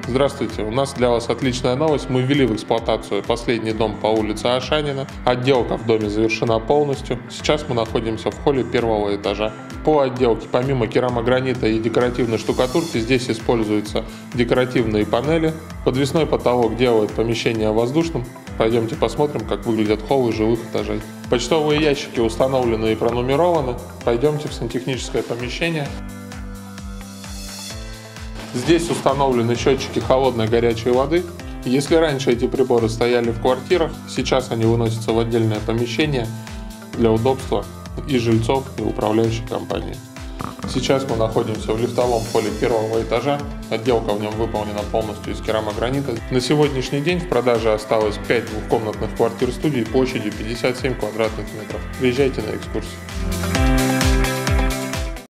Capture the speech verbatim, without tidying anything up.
Здравствуйте, у нас для вас отличная новость. Мы ввели в эксплуатацию последний дом по улице Ашанина. Отделка в доме завершена полностью. Сейчас мы находимся в холле первого этажа. По отделке, помимо керамогранита и декоративной штукатурки, здесь используются декоративные панели. Подвесной потолок делает помещение воздушным. Пойдемте посмотрим, как выглядят холлы жилых этажей. Почтовые ящики установлены и пронумерованы. Пойдемте в сантехническое помещение. Здесь установлены счетчики холодной и горячей воды. Если раньше эти приборы стояли в квартирах, сейчас они выносятся в отдельное помещение для удобства и жильцов, и управляющей компании. Сейчас мы находимся в лифтовом холле первого этажа. Отделка в нем выполнена полностью из керамогранита. На сегодняшний день в продаже осталось пять двухкомнатных квартир-студий площадью пятьдесят семь квадратных метров. Приезжайте на экскурсию.